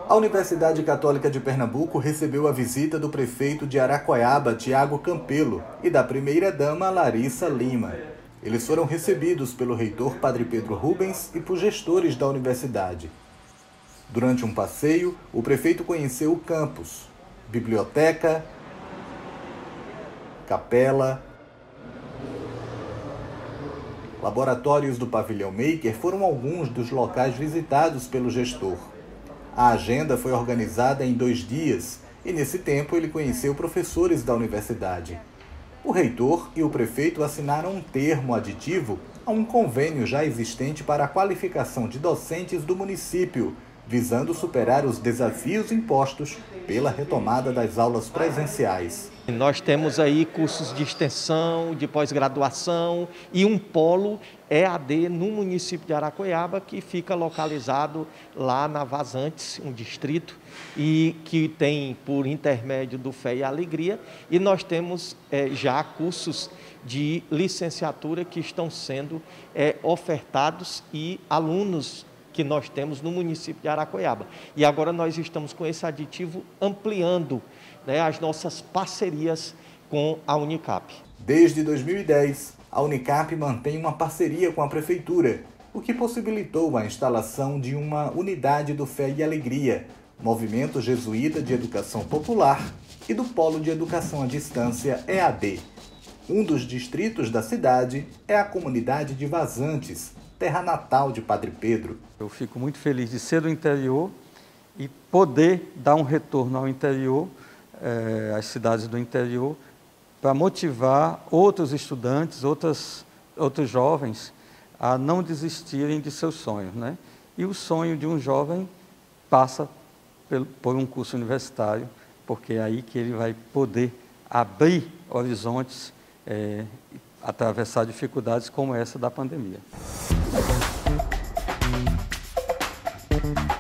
A Universidade Católica de Pernambuco recebeu a visita do prefeito de Aracoiaba, Tiago Campelo, e da primeira-dama, Larissa Lima. Eles foram recebidos pelo reitor Padre Pedro Rubens e por gestores da universidade. Durante um passeio, o prefeito conheceu o campus, biblioteca, capela, laboratórios do Pavilhão Maker foram alguns dos locais visitados pelo gestor. A agenda foi organizada em 2 dias e, nesse tempo, ele conheceu professores da universidade. O reitor e o prefeito assinaram um termo aditivo a um convênio já existente para a qualificação de docentes do município, visando superar os desafios impostos pela retomada das aulas presenciais. Nós temos aí cursos de extensão, de pós-graduação e um polo EAD no município de Aracoiaba, que fica localizado lá na Vazantes, um distrito, e que tem por intermédio do Fé e Alegria, e nós temos já cursos de licenciatura que estão sendo ofertados e alunos que nós temos no município de Aracoiaba. E agora nós estamos com esse aditivo ampliando as nossas parcerias com a Unicap. Desde 2010, a Unicap mantém uma parceria com a Prefeitura, o que possibilitou a instalação de uma unidade do Fé e Alegria, Movimento Jesuíta de Educação Popular, e do Polo de Educação à Distância EAD. Um dos distritos da cidade é a comunidade de Vazantes, terra natal de Padre Pedro. Eu fico muito feliz de ser do interior e poder dar um retorno ao interior, às cidades do interior, para motivar outros estudantes, outros jovens a não desistirem de seus sonhos, né? E o sonho de um jovem passa por um curso universitário, porque é aí que ele vai poder abrir horizontes, atravessar dificuldades como essa da pandemia.